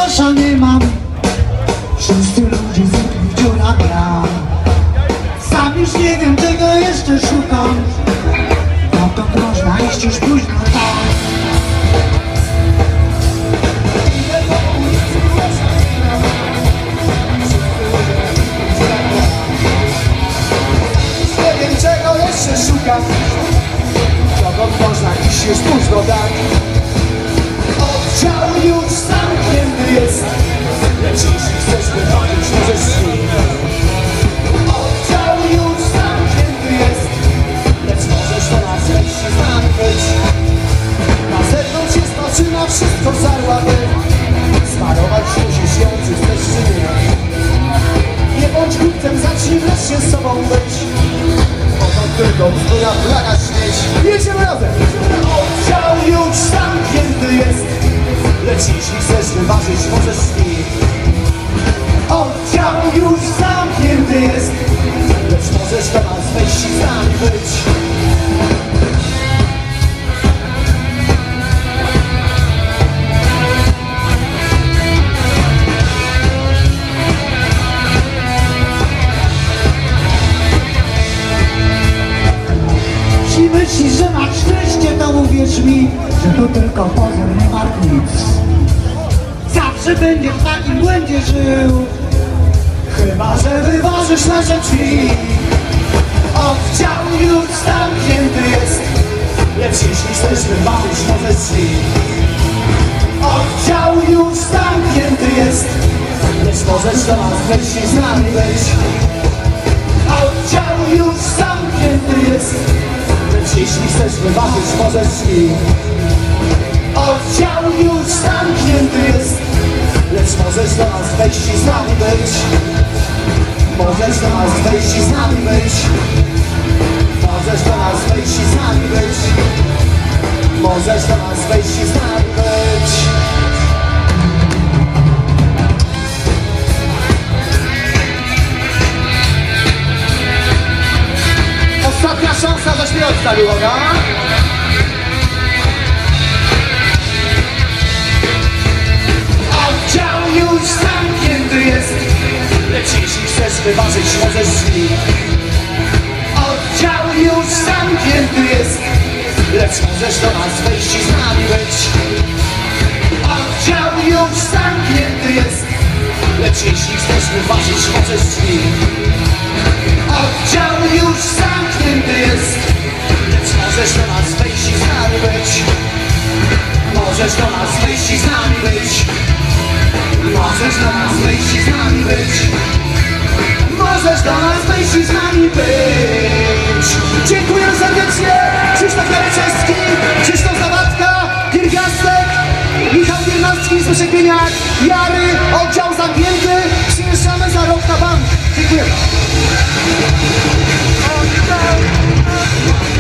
grosza nie mam. Wszyscy ludzie zwykli w dziurach gram. Sam już nie wiem, czego jeszcze szukam. Dokąd można iść już późno tam. Nie wiem, czego jeszcze szukam. Dokąd można iść już późno tak. Oddział już zamknięty jest, lecz jeśli chcesz wychodzić, możesz z nim. Oddział już zamknięty jest, lecz możesz do nas wejść i z nami być. Na zewnątrz jest maszyna, wszystko żarławy. Smarować musi świący, chcesz czy nie. Nie bądź głupcem, zacznij wreszcie z sobą być. Oto tylko bzdura, plaga, śmieć. Jedziemy razem! Oddział już zamknięty jest, lecz jeśli chcesz wyważyć, możesz z nim. Oddział już zamknięty jest, lecz możesz do nas wejść i z nami być. Jeśli myślisz, że masz szczęście, to uwierz mi, że to tylko pozór, nie martw nic. Zawsze będziesz w takim błędzie żył, Chyba że wyważysz nasze drzwi. Oddział już zamknięty jest, lecz jeśli chcesz wyważyć, możesz z nim. Oddział już zamknięty jest, lecz możesz do nas wejść i z nami być. Oddział już zamknięty jest, lecz jeśli chcesz wyważyć, możesz z nim. Oddział już zamknięty jest, lecz możesz do nas wejść i z nami być. Możesz do nas wejść i z nami być. Możesz do nas wejść i z nami być. Możesz do nas wejść i z nami być. Ostatnia szansa, zaśpiewać stary, uwaga! Oddział już zamknięty jest, lecz jeśli chcesz wyważyć, możesz z nim. Oddział już zamknięty jest, lecz możesz do nas wejść i z nami być. Oddział już zamknięty jest, lecz jeśli chcesz wyważyć, możesz z nim. Oddział już zamknięty jest, lecz możesz do nas wejść i z nami być. Możesz do nas wejść i z nami być. Możesz do nas wejść i z nami być. Możesz do nas wejść i z nami być. Dziękuję serdecznie. Krzysztof Jaryczewski, Krzysztof Zawadka, Pierwiastek, Michał Biernacki, Zbyszek Bieniak, Jary, oddział zamknięty. Przyjeżdżamy za rok na bank. Dziękuję.